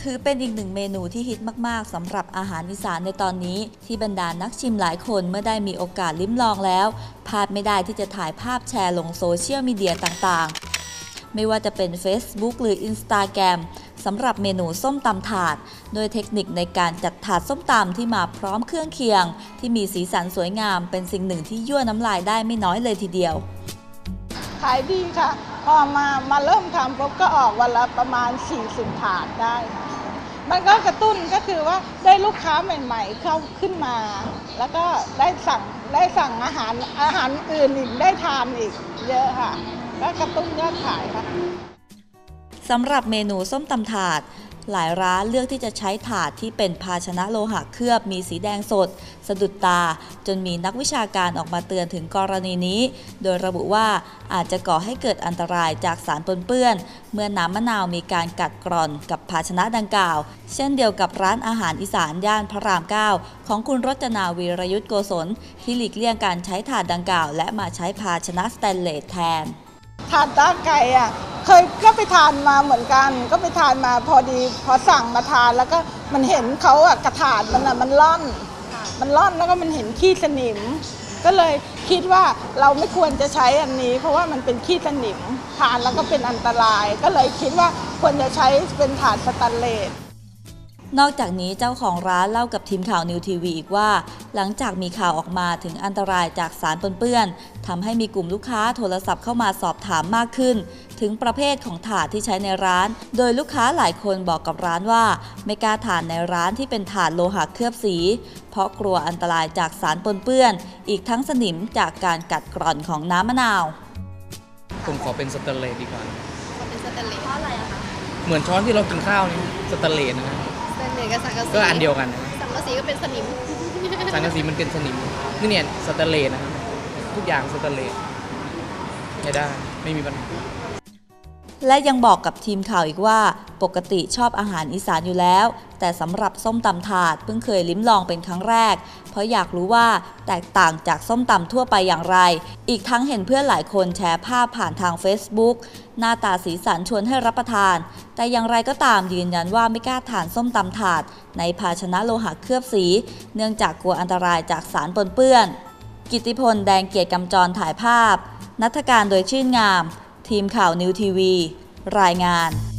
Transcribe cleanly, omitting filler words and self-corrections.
ถือเป็นอีกหนึ่งเมนูที่ฮิตมากๆสำหรับอาหารอีสานในตอนนี้ที่บรรดานักชิมหลายคนเมื่อได้มีโอกาสลิ้มลองแล้วพลาดไม่ได้ที่จะถ่ายภาพแชร์ลงโซเชียลมีเดียต่างๆไม่ว่าจะเป็น Facebook หรือ Instagram สำหรับเมนูส้มตำถาดโดยเทคนิคในการจัดถาดส้มตำที่มาพร้อมเครื่องเคียงที่มีสีสันสวยงามเป็นสิ่งหนึ่งที่ยั่วน้ำลายได้ไม่น้อยเลยทีเดียวขายดีค่ะพอมาเริ่มทำปุ๊บก็ออกวันละประมาณ40ถาดได้ค่ะมันก็กระตุ้นก็คือว่าได้ลูกค้าใหม่ๆเข้าขึ้นมาแล้วก็ได้สั่งอาหารอื่นอีกได้ทานอีกเยอะค่ะก็กระตุ้นยอดขายค่ะสำหรับเมนูส้มตำถาดหลายร้านเลือกที่จะใช้ถาดที่เป็นภาชนะโลหะเคลือบมีสีแดงสดสะดุดตาจนมีนักวิชาการออกมาเตือนถึงกรณีนี้โดยระบุว่าอาจจะก่อให้เกิดอันตรายจากสารปนเปื้อนเมื่อน้ำมะนาวมีการกัดกร่อนกับภาชนะดังกล่าวเช่นเดียวกับร้านอาหารอีสานย่านพระราม 9ของคุณรจนาวีรยุทธโกศลที่หลีกเลี่ยงการใช้ถาดดังกล่าวและมาใช้ภาชนะสแตนเลสแทนถาดตาไก่เคยก็ไปทานมาเหมือนกันก็ไปทานมาพอสั่งมาทานแล้วก็มันเห็นเขากระถาดมันร่อนแล้วก็มันเห็นขี้สนิมก็เลยคิดว่าเราไม่ควรจะใช้อันนี้เพราะว่ามันเป็นขี้สนิมทานแล้วก็เป็นอันตรายก็เลยคิดว่าควรจะใช้เป็นถาดสแตนเลสนอกจากนี้เจ้าของร้านเล่ากับทีมข่าวนิวทีวีอีกว่าหลังจากมีข่าวออกมาถึงอันตรายจากสารปนเปื้อนทำให้มีกลุ่มลูกค้าโทรศัพท์เข้ามาสอบถามมากขึ้นถึงประเภทของถาดที่ใช้ในร้านโดยลูกค้าหลายคนบอกกับร้านว่าไม่กล้าทานในร้านที่เป็นถาดโลหะเคลือบสีเพราะกลัวอันตรายจากสารปนเปื้อนอีกทั้งสนิมจากการกัดกร่อนของน้ำมะนาวผมขอเป็นสแตนเลสดีกว่าเป็นสแตนเลสเพราะอะไรอะคะเหมือนช้อนที่เรากินข้าวนี่สแตนเลสนะสแตนเลสกับสังกะสีก็อันเดียวกันสังกะสีก็เป็นสนิมสังกะสีมันเป็นสนิมนี่เนี่ยสแตนเลสนะครับทุกอย่างสแตนเลสได้ไม่มีปัญหาและยังบอกกับทีมข่าวอีกว่าปกติชอบอาหารอีสานอยู่แล้วแต่สำหรับส้มตำถาดเพิ่งเคยลิ้มลองเป็นครั้งแรกเพราะอยากรู้ว่าแตกต่างจากส้มตำทั่วไปอย่างไรอีกทั้งเห็นเพื่อนหลายคนแชร์ภาพผ่านทาง Facebook หน้าตาสีสันชวนให้รับประทานแต่อย่างไรก็ตามยืนยันว่าไม่กล้าทานส้มตำถาดในภาชนะโลหะเคลือบสีเนื่องจากกลัวอันตรายจากสารปนเปื้อนกิตติพลแดงเกียรติกำจรถ่ายภาพณัฐการโดยชื่นงามทีมข่าวนิวทีวีรายงาน